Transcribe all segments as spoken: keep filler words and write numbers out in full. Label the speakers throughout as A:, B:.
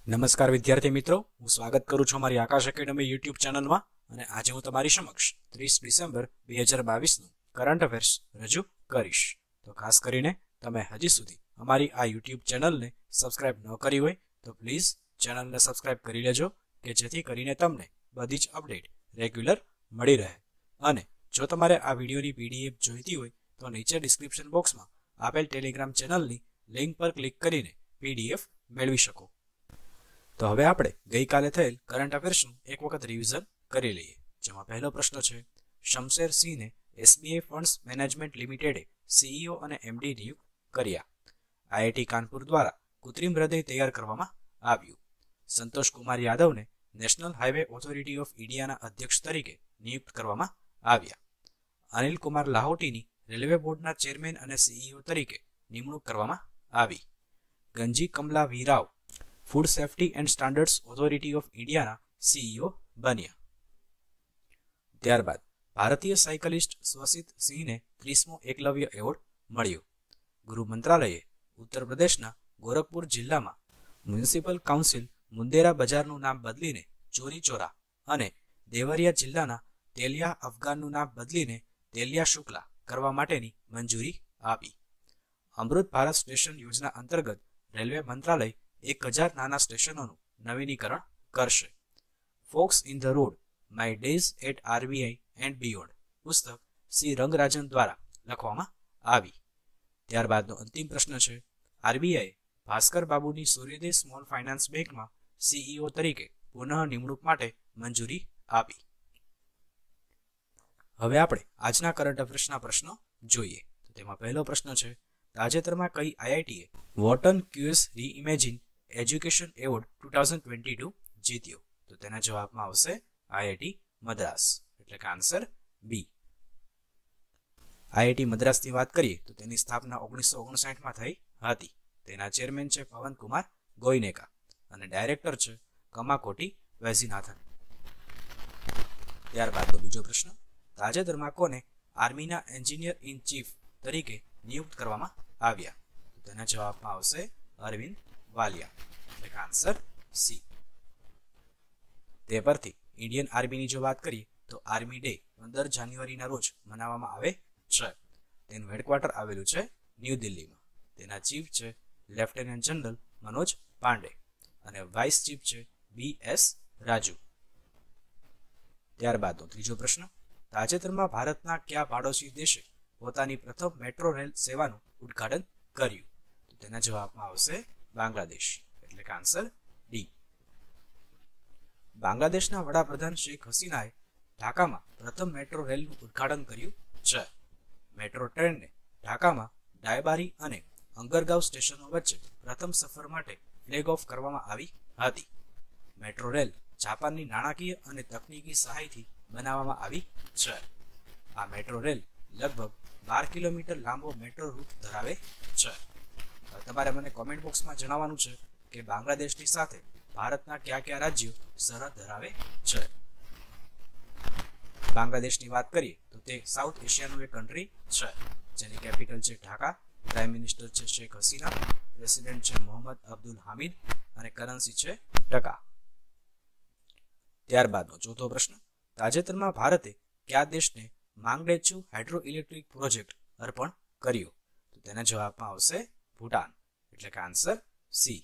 A: નમસ્કાર વિદ્યાર્થી મિત્રો, હું સ્વાગત કરું છું અમારી આકાશ એકેડમી યુટ્યુબ ચેનલમાં અને આજે હું તમારી સમક્ષ ત્રીસ ડિસેમ્બર બે હજાર બાવીસનું કરંટ અફેર્સ રજૂ કરીશ. તો ખાસ કરીને તમે હજી સુધી અમારી આ યુટ્યુબ ચેનલને સબસ્ક્રાઇબ ન કરી હોય તો પ્લીઝ ચેનલને સબસ્ક્રાઇબ કરી લેજો કે જેથી કરીને તમને બધી જ અપડેટ રેગ્યુલર મળી રહે. અને જો તમારે આ વિડીયોની પીડીએફ જોઈતી હોય તો નીચે ડિસ્ક્રિપ્શન બોક્સમાં આપેલ ટેલિગ્રામ ચેનલની લિંક પર ક્લિક કરીને પીડીએફ મેળવી શકો. તો હવે આપણે ગઈકાલે થયેલ કરંટ અફેર્સનું એક વખત રિવિઝન કરી લઈએ, જેમાં પહેલો પ્રશ્ન છે, શમશેર સિંહને એસબીઆઈ ફંડ્સ મેનેજમેન્ટ લિમિટેડે સીઈઓ અને એમડી નિયુક્ત કર્યા. આઈઆઈટી કાનપુર દ્વારા કૃત્રિમ હૃદય તૈયાર કરવામાં આવ્યું. સંતોષ કુમાર યાદવને નેશનલ હાઈવે ઓથોરિટી ઓફ ઇન્ડિયાના અધ્યક્ષ તરીકે નિયુક્ત કરવામાં આવ્યા. અનિલ કુમાર લાહોટીની રેલવે બોર્ડના ચેરમેન અને સીઈઓ તરીકે નિમણૂક કરવામાં આવી. ગંજી કમલા વીરાવ food safety and standards authority of ઇન્ડિયાના સીઈઓ બન્યા. ત્યારબાદ ભારતીય સાયકલિસ્ટ સ્વસિત સિંહને ત્રીસમો એકલવ્ય એવોર્ડ મળ્યો. ગૃહ મંત્રાલયે ઉત્તર પ્રદેશના ગોરખપુર જિલ્લામાં મ્યુનિસિપલ કાઉન્સિલ મુંદેરા બજારનું નામ બદલીને ચોરી ચોરા અને દેવરિયા જિલ્લાના તેલિયા અફઘાનનું નામ બદલીને તેલિયા શુક્લા કરવા માટેની મંજૂરી આપી. અમૃત ભારત સ્ટેશન યોજના અંતર્ગત રેલવે મંત્રાલય એક હજાર નાના સ્ટેશનોનું નવીનીકરણ કરશે. Forks in the road my days at RBI and beyond પુસ્તક સી રંગરાજન દ્વારા લખવામાં આવી. ત્યારબાદનો અંતિમ પ્રશ્ન છે, આરબીઆઈએ ભાસ્કર બાબુની સૂર્યોદય સ્મોલ ફાઇનાન્સ બેંકમાં સીઈઓ તરીકે પુનઃ નિમણૂક માટે મંજૂરી આપી. હવે આપણે આજના કરંટ અફેર્સના પ્રશ્નો જોઈએ. તો તેમાં પહેલો પ્રશ્ન છે, તાજેતરમાં કઈ આઈઆઈટીએ Wharton QS reimagine education award two thousand twenty two જીત્યો? તો તેના જવાબમાં આવશે આઈઆઈટી મદ્રાસ, એટલે કે આન્સર બી. આઈઆઈટી મદ્રાસની વાત કરીએ તો તેની સ્થાપના ઓગણીસો ઓગણસાઠમાં થઈ હતી. તેના ચેરમેન છે પવન કુમાર ગોયનેકા અને ડાયરેક્ટર છે કમાકોટી વૈદ્યનાથન. ત્યારબાદનો બીજો પ્રશ્ન, તાજેતરમાં કોને આર્મીના એન્જિનિયર ઇન ચીફ તરીકે નિયુક્ત કરવામાં આવ્યા? તો તેના જવાબમાં આવશે અરવિંદ વાલિયા, એટલે કે આન્સર સી. તે પરથી ઇન્ડિયન આર્મીની જો વાત કરીએ તો આર્મી ડે પંદર જાન્યુઆરીના રોજ મનાવવામાં આવે છે. તેનું હેડક્વાર્ટર આવેલું છે ન્યૂ દિલ્હીમાં. તેના ચીફ છે લેફ્ટનન્ટ જનરલ મનોજ પાંડે અને વાઇસ ચીફ છે બી એસ રાજુ. ત્યારબાદનો ત્રીજો પ્રશ્ન, તાજેતરમાં ભારતના કયા પાડોશી દેશે પોતાની પ્રથમ મેટ્રો રેલ સેવાનું ઉદ્ઘાટન કર્યું? તો તેના જવાબમાં આવશે બાંગ્લાદેશ, એટલે કે આન્સર ડી. બાંગ્લાદેશના વડાપ્રધાન શેખ હસીનાએ ઢાકામાં પ્રથમ મેટ્રો રેલનું ઉદ્ઘાટન કર્યું છે. મેટ્રો ટ્રેનને ઢાકામાં ડાયબારી અને અંગરગાંવ સ્ટેશનો વચ્ચે પ્રથમ સફર માટે ફ્લેગ ઓફ કરવામાં આવી હતી. મેટ્રો રેલ જાપાનની નાણાકીય અને તકનીકી સહાયથી બનાવવામાં આવી છે. આ મેટ્રો રેલ લગભગ બાર કિલોમીટર લાંબો મેટ્રો રૂટ ધરાવે છે. તમારે મને કોમેન્ટ બોક્સમાં જણાવવાનું છે કે બાંગ્લાદેશની સાથે ભારતના કયા કયા રાજ્યો સરહદ ધરાવે છે. બાંગ્લાદેશની વાત કરીએ તો તે સાઉથ એશિયાનું એક કન્ટ્રી છે, જેની કેપિટલ છે ઢાકા, પ્રાઇમ મિનિસ્ટર છે શેખ હસીના, પ્રેસિડેન્ટ છે મોહમ્મદ અબ્દુલ હામિદ અને કરન્સી છે ટકા. ત્યારબાદનો ચોથો પ્રશ્ન, તાજેતરમાં ભારતે કયા દેશને માંગડેચુ હાઇડ્રો ઇલેક્ટ્રિક પ્રોજેક્ટ અર્પણ કર્યો? તો તેના જવાબમાં આવશે ભૂટાન, એટલે કે આન્સર સી.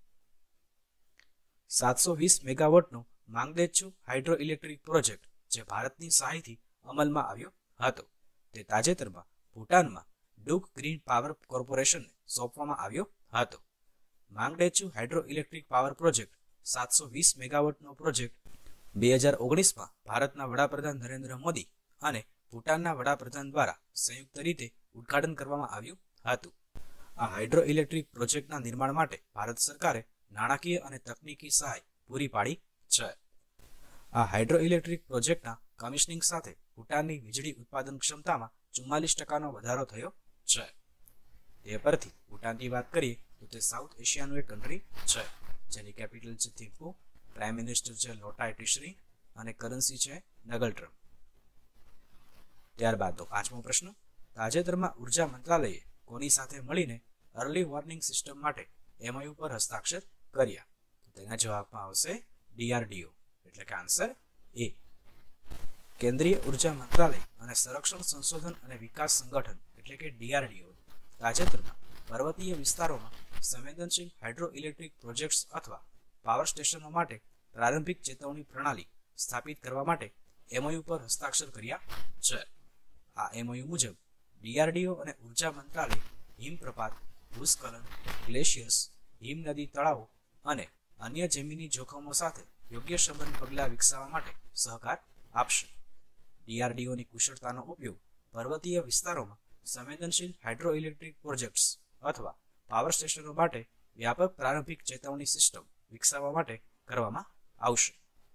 A: સાતસો વીસ મેગાવોટનો માંગડેચુ હાઇડ્રો ઇલેક્ટ્રિક પ્રોજેક્ટ જે ભારતની સહાયથી અમલમાં આવ્યો હતો, તે તાજેતરમાં ભૂટાનમાં ડુક ગ્રીન પાવર કોર્પોરેશનને સોંપવામાં આવ્યો હતો. Mangdechhu hydro electric power project સાતસો વીસ મેગાવોટનો પ્રોજેક્ટ બે હજાર ઓગણીસમાં ભારતના વડાપ્રધાન નરેન્દ્ર મોદી અને ભૂટાનના વડાપ્રધાન દ્વારા સંયુક્ત રીતે ઉદ્ઘાટન કરવામાં આવ્યું હતું. આ હાઇડ્રો ઇલેક્ટ્રિક પ્રોજેક્ટના નિર્માણ માટે ભારત સરકારે નાણાકીય અને તકનીકી સહાય પૂરી પાડી છે. આ હાઇડ્રો ઇલેક્ટ્રિક પ્રોજેક્ટના કમિશનિંગ સાથે ભૂટાનની વીજળી ઉત્પાદન ક્ષમતામાં ચુમ્માલીસ ટકાનો વધારો થયો છે. તે પરથી ભૂટાનની વાત કરીએ તો તે સાઉથ એશિયાનું એક કન્ટ્રી છે, જેની કેપિટલ છે થિમ્પુ, પ્રાઇમ મિનિસ્ટર છે લોટાય ટિશરી અને કરન્સી છે નગલટ્રમ. ત્યારબાદનો પાંચમો પ્રશ્ન, તાજેતરમાં ઉર્જા મંત્રાલયે કોની સાથે મળીને અર્લી વોર્નિંગ સિસ્ટમ માટે એમઓયુ પર હસ્તાક્ષર કર્યા? તેના જવાબમાં આવશે ડીઆરડીઓ, એટલે કે આન્સર એ. કેન્દ્રીય ઉર્જા મંત્રાલય અને સંરક્ષણ સંશોધન અને વિકાસ સંગઠન એટલે કે ડીઆરડીઓ તાજેતરમાં પર્વતીય વિસ્તારોમાં સંવેદનશીલ હાઇડ્રો ઇલેક્ટ્રિક પ્રોજેક્ટ્સ અથવા પાવર સ્ટેશનો માટે પ્રારંભિક ચેતવણી પ્રણાલી સ્થાપિત કરવા માટે એમઓયુ પર હસ્તાક્ષર કર્યા છે. આ એમઓયુ મુજબ ડીઆરડીઓ અને ઉર્જા મંત્રાલય હિમપ્રપાત, ભૂસ્ખલન, ગ્લેશિયર્સ, હિમનદી તળાવો અને અન્ય જમીની જોખમો સાથે યોગ્ય સંબંધ પગલાં વિકસાવવા માટે સહકાર આપશે. ડીઆરડીઓની કુશળતાનો ઉપયોગ પર્વતીય વિસ્તારોમાં સંવેદનશીલ હાઇડ્રો ઇલેક્ટ્રિક પ્રોજેક્ટ્સ અથવા પાવર સ્ટેશનો માટે વ્યાપક પ્રારંભિક ચેતવણી સિસ્ટમ વિકસાવવા માટે કરવામાં આવશે.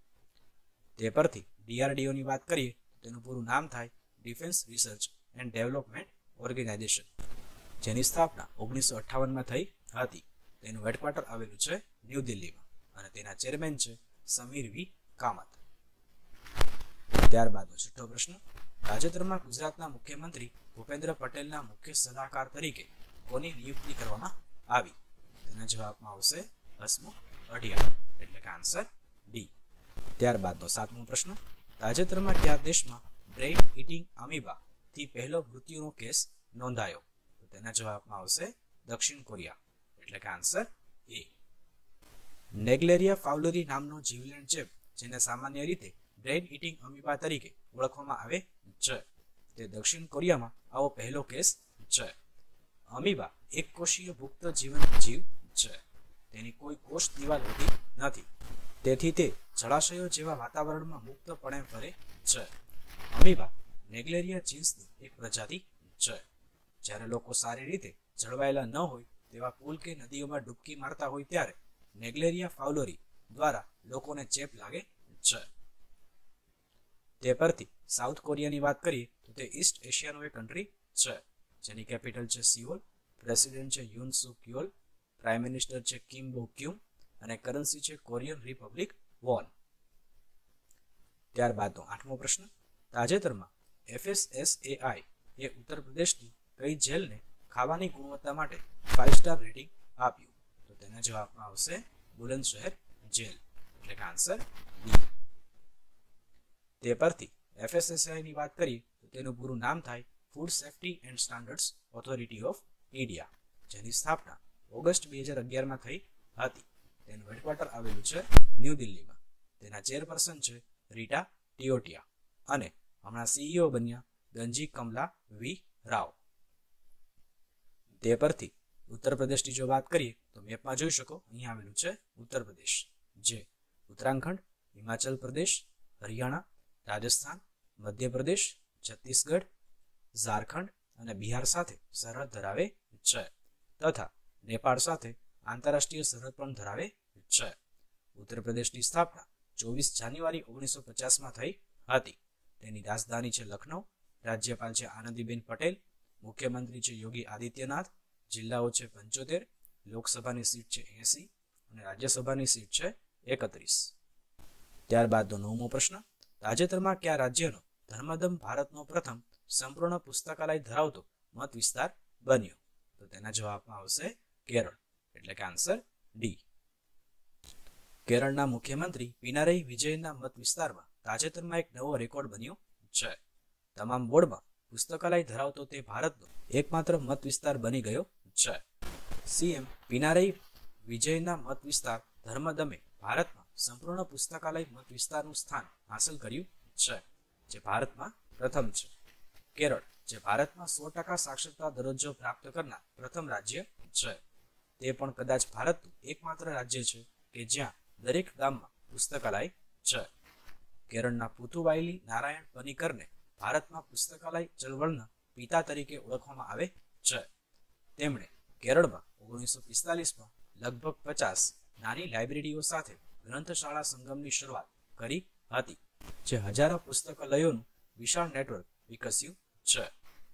A: તે પરથી ડીઆરડીઓની વાત કરીએ તો તેનું પૂરું નામ થાય defence research and development organisation, જેની સ્થાપના ઓગણીસો અઠ્ઠાવનમાં થઈ હતી. તેનું હેડક્વાર્ટર આવેલું છે ન્યૂ દિલ્હીમાં અને તેના ચેરમેન છે સમીર વી કામત. ત્યારબાદનો છઠ્ઠો પ્રશ્ન, તાજેતરમાં ગુજરાતના મુખ્યમંત્રી ભૂપેન્દ્ર પટેલના મુખ્ય સલાહકાર તરીકે કોની નિયુક્તિ કરવામાં આવી? તેના જવાબમાં આવશે હસમુખ અઢિયા, એટલે કે આન્સર ડી. ત્યારબાદનો સાતમો પ્રશ્ન, તાજેતરમાં કયા દેશમાં બ્રેઇન ઇટિંગ અમીબા થી પહેલો મૃત્યુનો કેસ નોંધાયો? તો તેના જવાબમાં આવશે દક્ષિણ કોરિયા, એટલે કે આન્સર એ. નેગ્લેરિયા ફાઉલરી નામનો જીવલેણ ચેપ, જેને સામાન્ય રીતે બ્રેઇન ઇટિંગ અમીબા તરીકે ઓળખવામાં આવે છે, તે દક્ષિણ કોરિયામાં આવો પહેલો કેસ છે. અમીબા એક કોષીય પુખ્ત જીવંત જીવ છે. તેની કોઈ કોષ દિવાલ હોતી નથી, તેથી તે જળાશયો જેવા વાતાવરણમાં મુક્તપણે ફરે છે. અમીબા નેગ્લેરિયા જીન્સની એક પ્રજાતિ છે. જ્યારે લોકો સારી રીતે જળવાયેલા ન હોય તેવા પુલ કે નદીઓમાં ડૂબકી મારતા હોય ત્યારે નેગ્લેરિયા ફાઉલરી દ્વારા લોકોને ચેપ લાગે છે. તે પરથી સાઉથ કોરિયાની વાત કરીએ તો તે ઈસ્ટ એશિયાનો એક કન્ટ્રી છે, જેની કેપિટલ છે સિઓલ, પ્રેસિડેન્ટ છે Yoon Suk Yeol, prime minister છે કિમ બો ક્યુમ અને કરન્સી છે કોરિયન રિપબ્લિક વોન. ત્યારબાદનો આઠમો પ્રશ્ન, તાજેતરમાં એફએસએસએઆઈ એ ઉત્તર પ્રદેશની કઈ જેલને ખાવાની ગુણવત્તા માટે ફાઇવ સ્ટાર રેટિંગ આપ્યું? તો તેના જવાબમાં આવશે બુલંદશહેર જેલ, એટલે કે આન્સર ડી. તે પરથી એફએસએસએઆઈ ની વાત કરીએ તો તેનું પૂરું નામ થાય food safety and standards authority of India, જેની સ્થાપના ઓગસ્ટ બે હજાર અગિયારમાં થઈ હતી. તેનું હેડક્વાર્ટર આવેલું છે ન્યૂ દિલ્હીમાં. તેના ચેરપર્સન છે રીટા ટિયોટિયા અને હમણાં સીઈઓ બન્યા ગંજી કમલા વી રાવ. તે પરથી ઉત્તર પ્રદેશની જો વાત કરીએ તો મેપમાં જોઈ શકો અહીંયા આવેલું છે ઉત્તર પ્રદેશ, જે ઉત્તરાખંડ, હિમાચલ પ્રદેશ, હરિયાણા, રાજસ્થાન, મધ્યપ્રદેશ, છત્તીસગઢ, ઝારખંડ અને બિહાર સાથે સરહદ ધરાવે છે તથા નેપાળ સાથે આંતરરાષ્ટ્રીય સરહદ પણ ધરાવે છે. ઉત્તર પ્રદેશની સ્થાપના ચોવીસ જાન્યુઆરી ઓગણીસો પચાસમાં થઈ હતી. તેની રાજધાની છે લખનઉ, રાજ્યપાલ છે આનંદીબેન પટેલ, મુખ્યમંત્રી છે યોગી આદિત્યનાથ, જિલ્લાઓ છે પંચોતેર, લોકસભાની સીટ છે એસી અને રાજ્યસભાની સીટ છે એકત્રીસ. ત્યારબાદનો નવમો પ્રશ્ન, તાજેતરમાં કયા રાજ્યનો ધર્મદમ ભારતનો પ્રથમ સંપૂર્ણ પુસ્તકાલય ધરાવતો મત વિસ્તાર બન્યો? તો તેના જવાબમાં આવશે કેરળ, એટલે કે આન્સર ડી. કેરળના મુખ્યમંત્રી પિનારાઈ વિજયનના મત વિસ્તારમાં તાજેતરમાં એક નવો રેકોર્ડ બન્યો છે. તમામ બોર્ડમાં પુસ્તકાલય ધરાવતો તે ભારતનો એકમાત્ર મત વિસ્તાર બની ગયો છે. સીએમ પિનારાઈ વિજયનના મત વિસ્તાર ધર્મદમે ભારતમાં સંપૂર્ણ પુસ્તકાલય મત વિસ્તારનું સ્થાન હાંસલ કર્યું છે, જે ભારતમાં પ્રથમ છે. કેરળ, જે ભારતમાં સો ટકા સાક્ષરતા દરજ્જો પ્રાપ્ત કરનાર પ્રથમ રાજ્ય છે, તે પણ કદાચ ભારતનું એકમાત્ર રાજ્ય છે કે જ્યાં દરેક ગામમાં પુસ્તકાલય છે. કેરળના પુથુવાઈલી નારાયણ પનિકરને ભારતમાં પુસ્તકાલય ચળવળના પિતા તરીકે ઓળખવામાં આવે છે. તેમણે કેરળમાં ઓગણીસો પિસ્તાલીસમાં લગભગ પચાસ નાની લાઇબ્રેરીઓ સાથે ગ્રંથશાળા સંગમની શરૂઆત કરી હતી, જે હજારો પુસ્તકાલયોનું વિશાળ નેટવર્ક વિકસ્યું છે.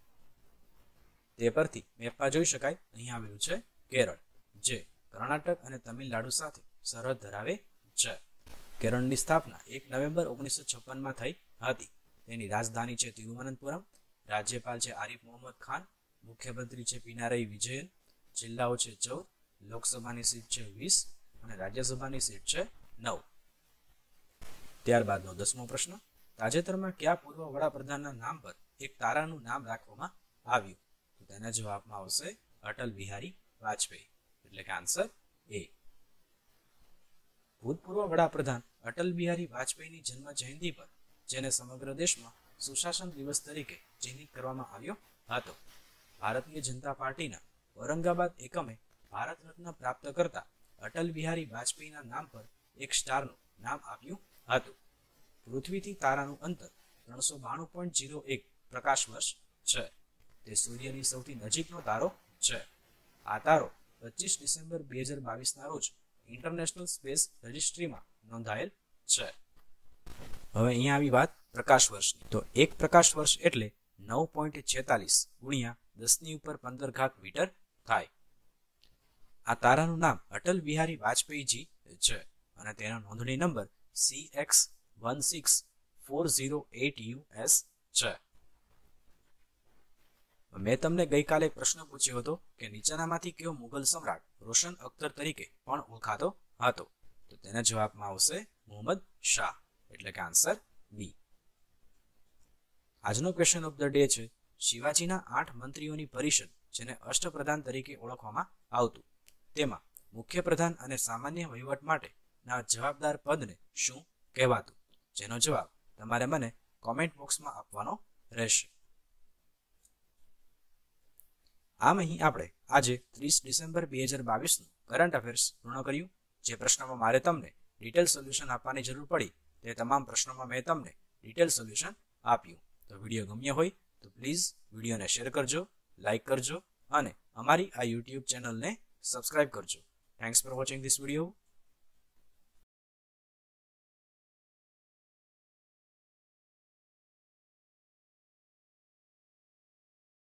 A: તે પરથી મેપમાં જોઈ શકાય અહીંયા આવેલું છે કેરળ, જે કર્ણાટક અને તમિલનાડુ સાથે સરહદ ધરાવે છે. કેરળની સ્થાપના એક નવેમ્બર ઓગણીસો છપ્પનમાં થઈ હતી. તેની રાજધાની છે તિરુવનંતપુરમ, રાજ્યપાલ છે આરિફ મોહમ્મદ ખાન, મુખ્યમંત્રી છે પિનારાઈ વિજયન, જિલ્લાઓ છે ચૌદ, લોકસભાની સીટ છે વીસ અને રાજ્યસભાની સીટ છે નવ. ત્યારબાદનો દસમો પ્રશ્ન. તાજેતરમાં કયા પૂર્વ વડાપ્રધાનના નામ પર એક તારાનું નામ રાખવામાં આવ્યું? તો તેના જવાબમાં આવશે અટલ બિહારી વાજપેયી, એટલે કે આન્સર એ. ભૂતપૂર્વ વડાપ્રધાન અટલ બિહારી વાજપેયીની જન્મ જયંતિ પર જેને સમગ્ર દેશમાં સુશાસન દિવસ તરીકે ચિહ્નિત કરવામાં આવ્યો હતો, ભારતીય જનતા પાર્ટીના ઔરંગાબાદ એકમે ભારત રત્ન પ્રાપ્ત કરતા અટલ બિહારી વાજપેયીના નામ પર એક સ્ટારનું નામ આપ્યું હતું. પૃથ્વીથી તારાનું અંતર ત્રણસો બાણું પોઈન્ટ જીરો એક પ્રકાશ વર્ષ છે. તે સૂર્યની સૌથી નજીકનો તારો છે. આ તારો પચીસ ડિસેમ્બર બે હજાર બાવીસના રોજ ઇન્ટરનેશનલ સ્પેસ રજિસ્ટ્રીમાં નોંધાયેલ છે. હવે અહીંયા આવી વાત પ્રકાશ વર્ષની. તો એક પ્રકાશ વર્ષ એટલે નવ પોઈન્ટ છેતાલીસ ગુણ્યા દસની ઉપર પંદર ઘાત મીટર થાય. આ તારાનું નામ અટલ બિહારી વાજપેયીજી છે અને તેનો નોંધણી number C X one six four zero at U S છે. મેં તમને ગઈકાલે એક પ્રશ્ન પૂછ્યો હતો કે નીચેનામાંથી કયો મુઘલ સમ્રાટ રોશન અખ્તર તરીકે પણ ઓળખાતો હતો? તો તેના જવાબમાં આવશે મુહમ્મદ શાહ, એટલે કે આન્સર બી. આજનો ક્વેશ્ચન ઓફ ધ ડે છે શિવાજીના આઠ મંત્રીઓની પરિષદ જેને અષ્ટપ્રધાન તરીકે ઓળખવામાં આવતું, તેમાં મુખ્ય પ્રધાન અને સામાન્ય વહીવટ માટેના જવાબદાર પદને શું કહેવાતું? જેનો જવાબ તમારે મને કોમેન્ટ બોક્સમાં આપવાનો રહેશે. આમ અહીં આપણે આજે ત્રીસ ડિસેમ્બર બે હજાર બાવીસનું કરંટ અફેર્સ પૂર્ણ કર્યું. જે પ્રશ્નમાં મારે તમને ડિટેલ સોલ્યુશન આપવાની જરૂર પડી તે તમામ પ્રશ્નોમાં મેં તમને ડિટેલ સોલ્યુશન આપ્યું. તો વિડીયો ગમ્યો હોય તો પ્લીઝ વિડીયોને શેર કરજો, લાઇક કરજો અને અમારી આ યુટ્યુબ ચેનલને સબસ્ક્રાઇબ કરજો. Thanks for watching this video.